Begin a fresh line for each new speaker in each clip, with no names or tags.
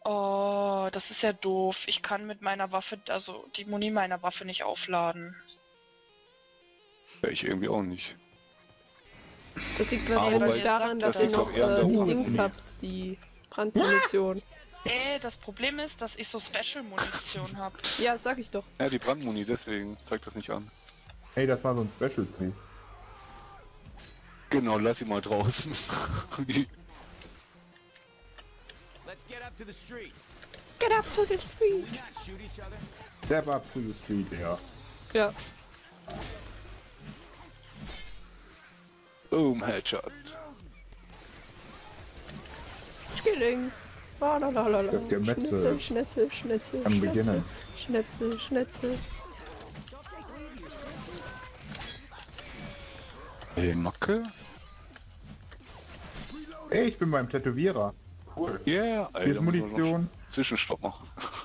Oh, das ist ja doof. Ich kann mit meiner Waffe, also die Muni meiner Waffe nicht aufladen.
Ja, ich irgendwie auch nicht.
Das liegt
Aber
wahrscheinlich
bei-
daran, dass
das
ihr
liegt
noch
doch eher an der
die
Brandmunition.
Dings habt, die Brandmunition.
Das Problem ist, dass ich so Special-Munition habe.
Ja, sag ich doch.
Ja, die Brandmuni, deswegen zeigt das nicht an.
Hey, das war so ein Special-Zug.
Genau, lass ihn mal draußen.
Let's get up to the street.
Get up to the street.
We not shoot each other.
Step up to the street, ja.
Ja.
Boom, Headshot.
Links. Lalalala.
Das Gemetzel.
Schnetzel, Schnetzel,
Am
Schnetzel,
Beginnen.
Schnetzel, Schnetzel.
Hey, Macke?
Ey, ich bin beim Tätowierer. Cool.
Yeah,
Hier ist Munition.
Zwischenstopp machen.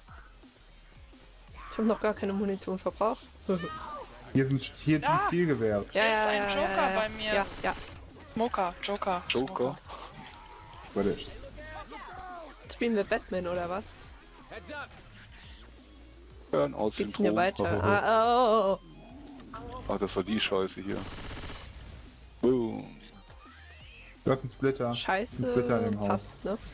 Ich habe noch gar keine Munition verbraucht.
Hier sind
Ja.
Zielgewehr.
Hier ist ein Joker bei mir.
Ja, ja.
Smoker, Joker.
Joker.
Warte.
Jetzt spielen wir Batman oder was?
Heads up.
Hören aus
Geht's denn hier
Syndrom.
weiter? Ah, oh.
Ach, das war die Scheiße hier. Boom.
Du hast einen Splitter. Ein Splitter
Scheiße,
im Haus.
passt, ne?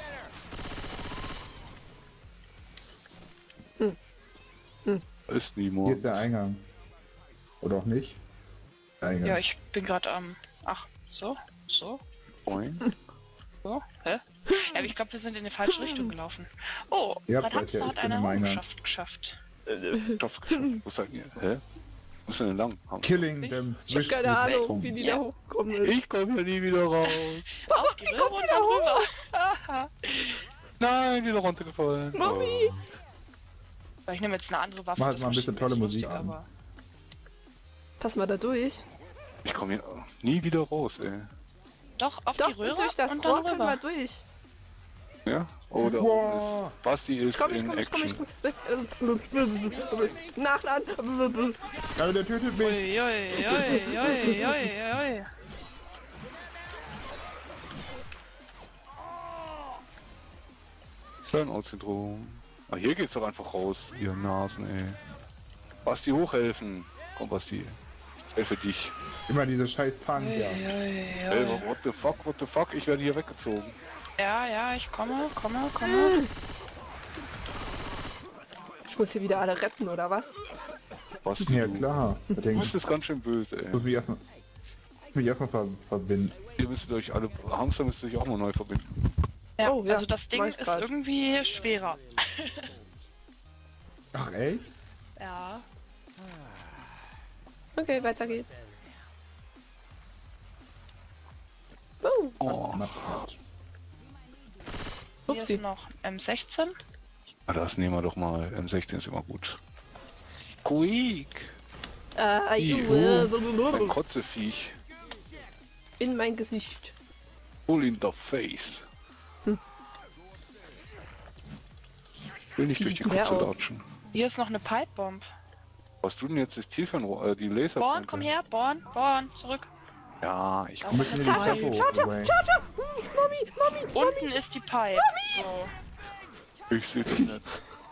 Ist
Hier
niemand.
ist der Eingang. Oder auch nicht? Der Eingang.
Ja, ich bin gerade am... Ach, so,
Boing.
so, hä? Ja, aber ich glaube, wir sind in die falsche Richtung gelaufen. Oh,
Ja,
mein
seid
Hamster
ihr,
hat
ich bin
eine
im Eingang.
Errungenschaft geschafft.
Geschafft. Wo seid ihr? Hä? Wo ist denn lang?
Killing them
Ich hab keine Ahnung, wie die da hochgekommen ist.
Ich komme hier nie wieder raus.
Auf die Röhre und dann rüber. Haha.
Nein, wieder runtergefallen.
Mami!
So, ich nehme jetzt eine andere Waffe.
Mach
das
mal ein bisschen
war
tolle
schon
Musik
lustig,
an.
aber-
Pass mal da durch.
Ich komme hier nie wieder raus, ey.
Doch, auf
Doch,
die Röhre
durch das
und dann
Rohr können wir
rüber.
durch.
Ja? Oh, da
Wow.
oben ist... Basti ist
Komm, ich
in
komm, ich komm, ich
Action.
komm. Nachladen.
Ja, der tötet mich.
Ui, ui, ui, ui, ui, ui.
Burnout-Syndrom. Ah, hier geht's doch einfach raus, ihr Nasen, ey. Basti, hochhelfen. Komm, Basti. Ich helfe dich.
Immer diese scheiß Tank,
Ui,
ja.
ui,
Ey,
ui.
what the fuck? Ich werde hier weggezogen.
Ja, ja, ich komme.
Ich muss hier wieder alle retten, oder was?
Basti,
Ja,
du.
klar. Ich
Du
denke,
bist es ganz schön böse,
ich
ey.
muss mich erstmal verbinden.
Ihr müsstet euch alle... Hamster müsst ihr sich auch mal neu verbinden.
Ja,
Oh, ja,
also das Ding
mach ich
ist
grad.
irgendwie schwerer.
Ach, echt?
Ja.
Okay, weiter geht's. Oh,
Oh,
Na, Quatsch.
Hier
upsie.
ist noch M16.
das nehmen wir doch mal. M16 ist immer gut. Quick! Ein Kotzeviech.
In mein Gesicht.
Full in the face. Will nicht
Wie
durch die
sieht der
Kotze
aus?
latschen.
Hier ist noch eine Pipebomb.
Was du denn jetzt das Zielfernrohr, die Laser?
Born, komm her, Born, zurück.
Ja, ich
Das
komm.
ist
Müssen
eine
wir die
Pipe.
Treppe hoch, Wayne.
Unten ist die Pipe. So.
Ich seh das nicht.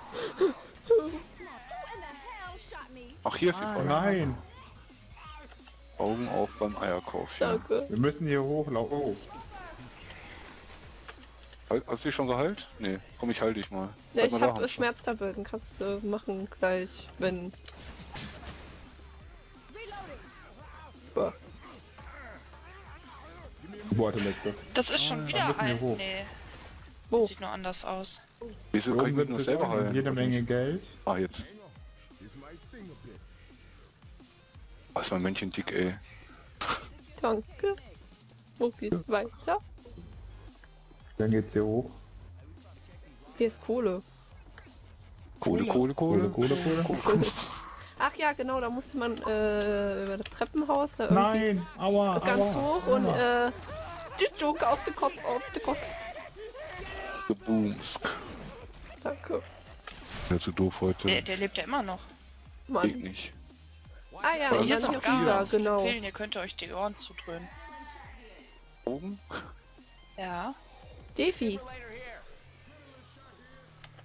Ach, hier ist die
Ah,
Frage.
Nein,
Augen auf beim Eierkauf. Ja.
Danke.
wir müssen hier hochlaufen. Oh,
Hast du dich schon geheilt? Nee, komm, ich halte dich mal.
Ja,
Bleib
ich
mal da,
habe
Hamster.
Schmerztabletten. Kannst du machen gleich, wenn... Boah.
Worte letztes.
Das ist schon
dann
wieder
müssen wir
ein.
hoch.
Nee.
Wo?
Sieht nur anders aus.
Wieso kann ich
Oben
mich
wird
nur
es
selber
auch
heilen?
jede Menge Geld.
Ah, jetzt. Was ist mein Männchen dick, ey.
Danke. Wo geht's weiter?
Dann geht's hier hoch.
Hier ist Kohle.
Kohle.
Kohle.
Ach ja, genau, da musste man über das Treppenhaus da irgendwie
Nein, aua,
ganz
aua,
hoch und
aua.
die Joke auf den Kopf,
Geboomsk.
Danke.
Ja, zu doof heute.
Der lebt ja immer noch.
Geht
Mann.
nicht.
Ah ja,
Hier
und
Hier
dann
ist
hier
noch gar
rüber,
nichts.
genau.
Fehlen, ihr könnt euch die Ohren zudröhnen.
Oben?
Ja.
Defi.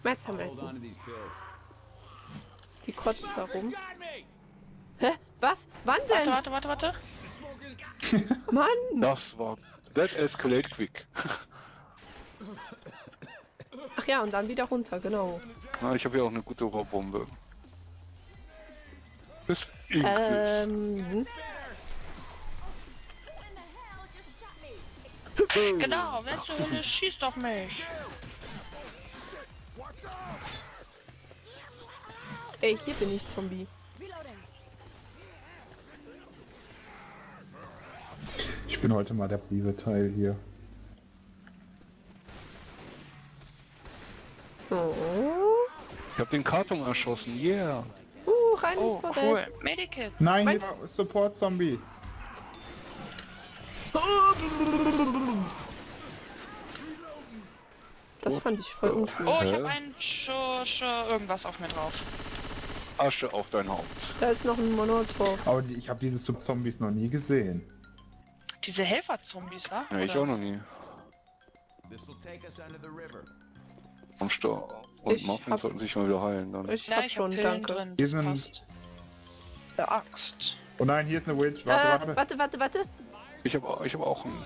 Jetzt haben wir
Hold on to these pills.
die kotzt da rum.
Got me!
Hä? Was? Wann denn?
Warte.
Mann!
Das war... That escalate quick.
Ach ja, und dann wieder runter, genau.
Na, ich habe ja auch eine gute Rohrbombe. Bis
Genau, wer zur Hölle schießt auf mich?
Ey, hier bin ich, Zombie.
Ich bin heute mal der passive Teil hier.
Oh.
Ich habe den Karton erschossen, yeah.
Rein ins
Oh,
Bordell.
cool. Medikit.
Nein, hier
Was?
ist Support-Zombie.
Das fand ich voll uncool.
Oh, ich
Hä?
habe einen irgendwas auf mir drauf.
Asche auf dein Haupt.
Da ist noch ein Monotop.
Aber ich habe diese Sub-Zombies noch nie gesehen.
Diese Helfer-Zombies, wa?
Ja, ich
Oder?
auch noch nie.
This'll take us under the river.
Am Stau. Und
Ich
Muffins
hab-
sollten sich mal wieder heilen dann.
Ich
Ja,
hab
ich
schon,
hab Pillen
danke.
drin.
Hier
Das
sind-
passt. Der Axt.
Oh nein, hier ist eine Witch. Warte.
Warte.
Ich hab auch einen.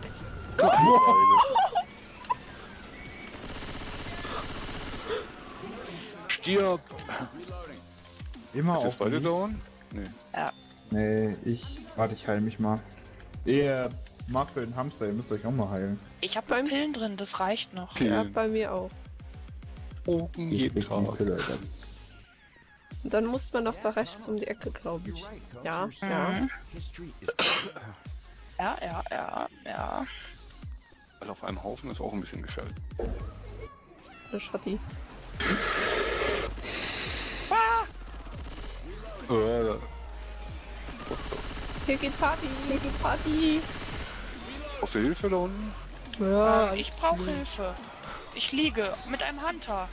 Stirb!
Immer
Ist
auf
jetzt beide
mich.
dauern? Nee.
Nee, Warte, ich heil mich mal. Ihr Muffin, Hamster, ihr müsst euch auch mal heilen.
Ich habe
Beim-
Pillen drin, das reicht noch.
Ja,
Killen.
bei mir auch.
Oben
Ich
jeden
krieg eine
Tag.
Pille, das-
Und dann muss man noch da rechts um die Ecke, glaube ich. Ja.
Mhm.
History is
Ja.
Weil auf einem Haufen ist auch ein bisschen gefährlich.
Eine Schatti.
Äh,
Hier geht Party.
Brauchst du Hilfe da unten?
Ja,
Ich brauche Hilfe. Ich liege mit einem Hunter.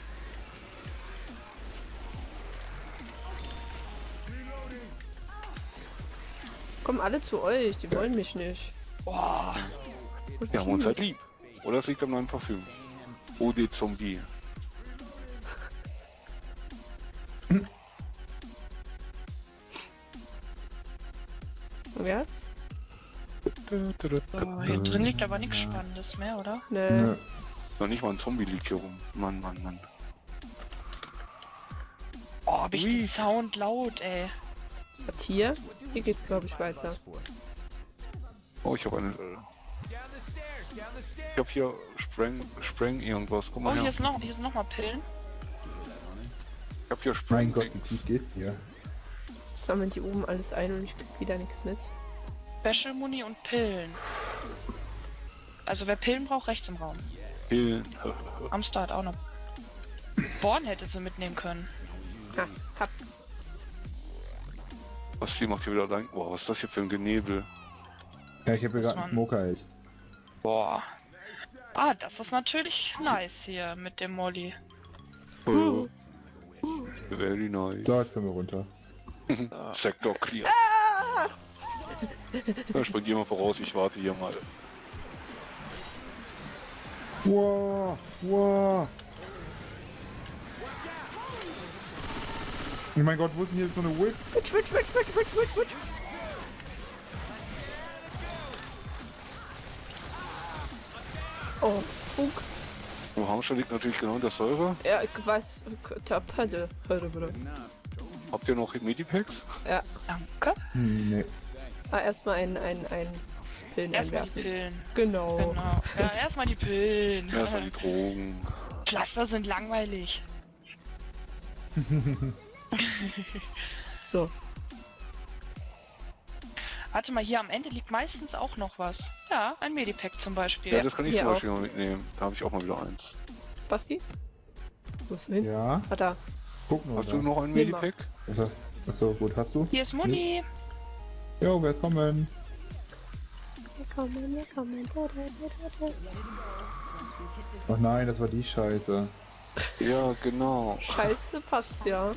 kommen alle zu euch, die wollen mich nicht.
Boah.
Wir haben uns halt lieb. Oder es liegt am neuen Parfüm. OD Zombie.
Wer hat's?
So, hier drin liegt aber nichts Spannendes mehr, oder?
Nee.
Nö.
Noch nicht mal ein Zombie liegt hier rum. Mann.
Oh, hab ich den Sound laut, ey.
Was hier? Hier geht's, glaube ich, weiter.
Oh, ich habe eine.
down the stairs.
Ich habe hier Spreng irgendwas. Guck
Oh,
mal
hier
her.
ist noch mal Pillen.
Ich habe hier
Mein
Spreng.
Gott, wie tief geht's hier?
Sammeln die oben alles ein und ich krieg wieder nichts mit.
Special Muni und Pillen. Also wer Pillen braucht, rechts im Raum.
Pillen.
Am Start auch noch. Born hätte sie mitnehmen können.
Ah, hab.
Was die macht hier wieder allein. Boah, was ist das hier für ein Genebel?
Ja, ich habe hier gerade
Mann.
einen Smoker, ey.
Boah. Ah, das ist natürlich nice hier mit dem Molly.
Very nice.
So, jetzt können wir runter.
Sektor clear. Na, spring dir mal voraus, ich warte hier mal.
Wow. Oh mein Gott, wo ist denn hier so eine Witch?
Witch. Oh, Fug.
Im Hamster liegt natürlich genau in der Säure.
Ja, ich weiß. Tapade.
Habt ihr noch Medipacks?
Ja.
Danke.
Nee.
Erstmal ein Pillen
Erstmal die
einwerfen.
Pillen.
Genau.
Genau. Ja, erstmal die Pillen.
Erstmal die Drogen.
Pflaster sind langweilig.
So.
Warte mal, hier am Ende liegt meistens auch noch was. Ja, ein Medipack zum Beispiel.
Ja, das kann ich
hier
zum Beispiel mal mitnehmen. Da habe ich auch mal wieder eins.
Basti? Wo ist denn hin?
Ja,
Ah, da.
guck mal.
Hast
da.
du noch ein
Nimm mal.
Medipack?
Achso, gut, hast du?
Hier ist Muni.
Jo, willkommen.
Willkommen.
Ach nein, das war die Scheiße.
Ja, genau.
Scheiße, passt ja.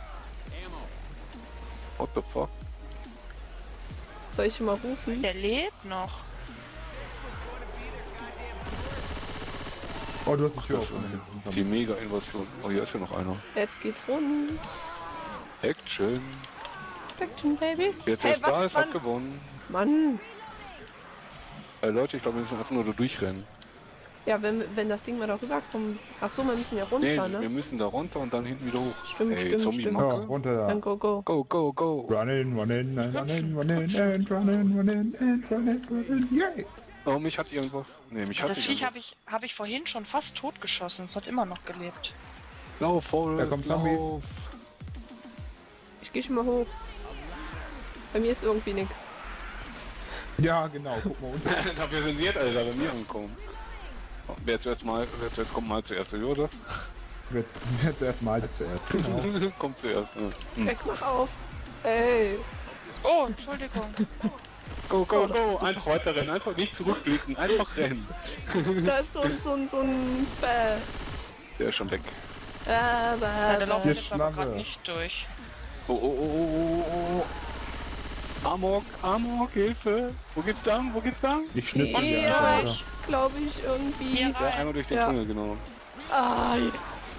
What the fuck?
Soll ich ihn mal rufen?
Der lebt noch.
Oh, du hast die Tür
Das
offen.
ist die Mega-Invasion. Oh, hier ist ja noch einer.
Jetzt geht's rund.
Action.
Action, Baby.
Jetzt
Hey,
ist da,
was,
es hat
Mann?
gewonnen.
Mann.
Leute, ich glaube, wir müssen einfach nur da durchrennen.
Ja, wenn das Ding mal da rüberkommt. Achso, wir müssen ja runter,
Nee, wir
ne?
müssen da runter und dann hinten wieder hoch.
Stimmt,
Ey,
stimmt,
Zombie-Macke.
stimmt.
Ja, runter da.
Dann go, go.
Go, go, go.
Running, running, and running, running, and running, running, and running, running, yay!
Oh, mich hat irgendwas. Nee, mich hat
Das Viech
irgendwas.
hab ich vorhin schon fast totgeschossen. Es hat immer noch gelebt.
Lauf,
Da
Forrest,
kommt Zombies.
lauf.
Ich geh schon mal hoch. Bei mir ist irgendwie nix.
Ja, genau, guck mal unten.
Dafür sind sie jetzt alle da bei mir angekommen. Oh, wer zuerst kommt mal zuerst, oder das?
Jetzt erstmal zuerst. Genau.
Kommt zuerst. Hm.
Eck, mach auf. Ey.
Oh, Entschuldigung.
Go, go,
Oh, das
go!
bist du.
Einfach weiter rennen, einfach nicht zurückblicken, einfach rennen.
Da ist so ein
Der ist schon weg.
Ja, da laufen wir
Hier
jetzt aber
Schlange.
gerade nicht durch.
Oh, oh, oh, oh, oh, oh. Amok, Amok, Hilfe! Wo geht's lang? Wo geht's lang?
Ich schnitzel dir
Ja,
einfach.
durch.
glaube ich, irgendwie.
Hier
Ja,
rein.
einmal durch den
Ja.
Tunnel, genau.
Ah, ja.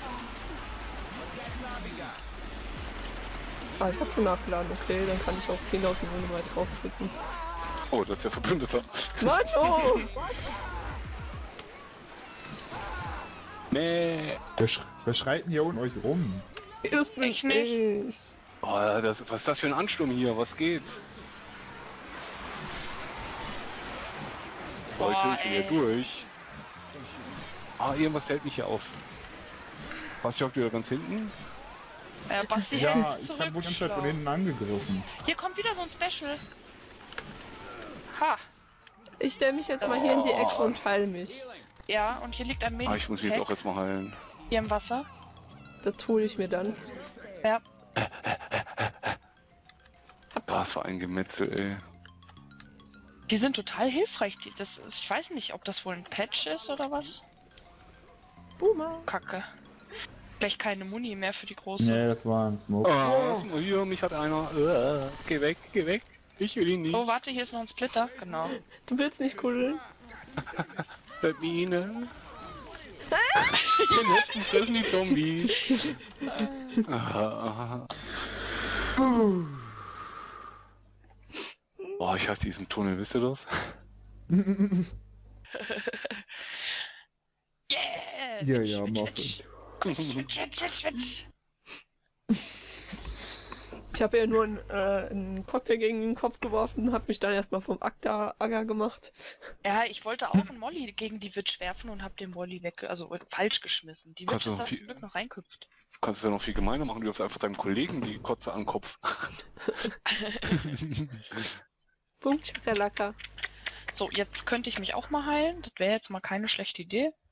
Ah, ich hab schon nachgeladen, okay, dann kann ich auch 10.000 ohne mal draufdrücken.
Oh, das ist ja Verbündeter.
Mann, oh!
Nee.
Wer schreit denn hier unten euch rum?
Das bin
Ich nicht.
ich.
Oh, was ist das für ein Ansturm hier? Was geht?
Boah,
Leute, ich bin hier
ey.
durch. Ah, irgendwas hält mich hier auf. Was joggt wieder ganz hinten?
Basti
Ja,
hält
ich
zurück.
hab wohl ganz Zeit von
schlau.
hinten angegriffen.
Hier kommt wieder so ein Special. Ha.
Ich stelle mich jetzt mal hier in die Ecke und heil mich.
Ja, und hier liegt ein Mädchen.
Ah, ich muss mich jetzt auch erstmal heilen.
Hier im Wasser.
Das hole ich mir dann.
Ja.
Das war ein Gemetzel, ey.
Die sind total hilfreich. Ich weiß nicht, ob das wohl ein Patch ist oder was.
Boomer.
Kacke. Gleich keine Muni mehr für die große.
Nee, das war ein Smoke.
Oh, hier, mich hat einer. Geh weg, geh weg. Ich will ihn nicht.
Oh, warte, hier ist noch ein Splitter. Genau.
Du willst nicht kuddeln?
Biene. Den letzten fressen die Zombies. Ah. Boah, ich hasse diesen Tunnel, wisst ihr das?
Yeah!
Ja, ja, Muffin.
Schwitz.
Ich habe ja nur einen Cocktail gegen den Kopf geworfen und habe mich dann erstmal vom Acker gemacht.
Ja, ich wollte auch einen Molly gegen die Witch werfen und habe den Molly falsch geschmissen. Die Witch
Kannst du
ist da
viel-
zum Glück noch reinköpft.
Du kannst es ja noch viel gemeiner machen, du wirfst einfach deinem Kollegen die Kotze an den Kopf.
Punkt, Schakalaka.
So, jetzt könnte ich mich auch mal heilen. Das wäre jetzt mal keine schlechte Idee.